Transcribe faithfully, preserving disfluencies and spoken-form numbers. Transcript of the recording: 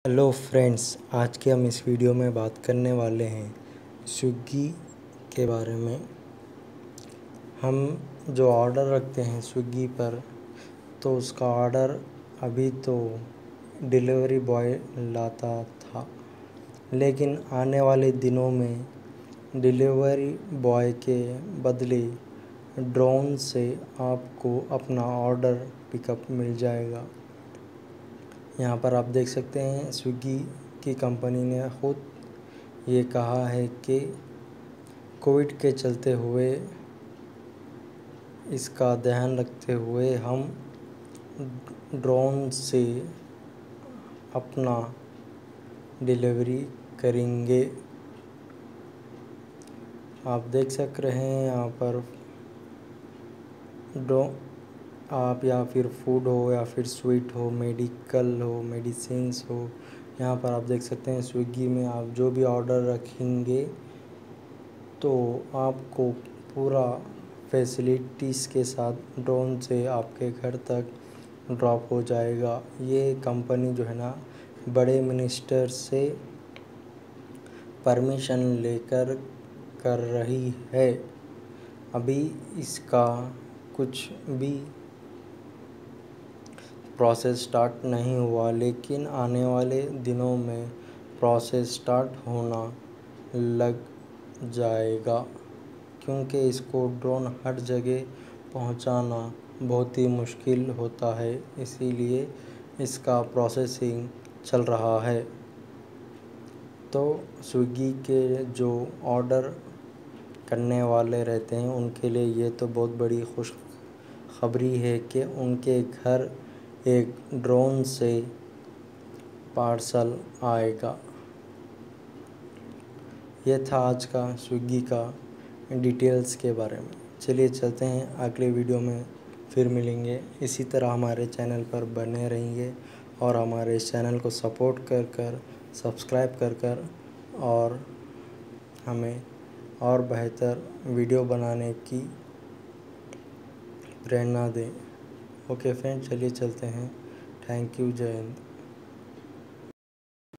Hello friends, आज के हम इस वीडियो में बात करने वाले हैं स्विगी के बारे में। हम जो ऑर्डर रखते हैं स्विगी पर, तो उसका ऑर्डर अभी तो डिलीवरी बॉय लाता था, लेकिन आने वाले दिनों में डिलीवरी बॉय के बदले ड्रोन से आपको अपना ऑर्डर पिकअप मिल जाएगा। यहाँ पर आप देख सकते हैं स्विगी की कंपनी ने खुद ये कहा है कि कोविड के चलते हुए इसका ध्यान रखते हुए हम ड्रोन से अपना डिलीवरी करेंगे। आप देख सक रहे हैं यहाँ पर ड्रो आप या फिर फूड हो या फिर स्वीट हो, मेडिकल हो, मेडिसिन्स हो, यहाँ पर आप देख सकते हैं स्विगी में आप जो भी ऑर्डर रखेंगे तो आपको पूरा फैसिलिटीज़ के साथ ड्रोन से आपके घर तक ड्रॉप हो जाएगा। ये कंपनी जो है ना, बड़े मिनिस्टर से परमिशन लेकर कर रही है। अभी इसका कुछ भी प्रोसेस स्टार्ट नहीं हुआ, लेकिन आने वाले दिनों में प्रोसेस स्टार्ट होना लग जाएगा, क्योंकि इसको ड्रोन हर जगह पहुंचाना बहुत ही मुश्किल होता है, इसीलिए इसका प्रोसेसिंग चल रहा है। तो स्विगी के जो ऑर्डर करने वाले रहते हैं उनके लिए ये तो बहुत बड़ी खुशखबरी है कि उनके घर एक ड्रोन से पार्सल आएगा। ये था आज का स्विगी का डिटेल्स के बारे में। चलिए चलते हैं, अगले वीडियो में फिर मिलेंगे। इसी तरह हमारे चैनल पर बने रहेंगे और हमारे इस चैनल को सपोर्ट कर कर सब्सक्राइब कर कर और हमें और बेहतर वीडियो बनाने की प्रेरणा दें। ओके फ्रेंड, चलिए चलते हैं। थैंक यू, जय हिंद।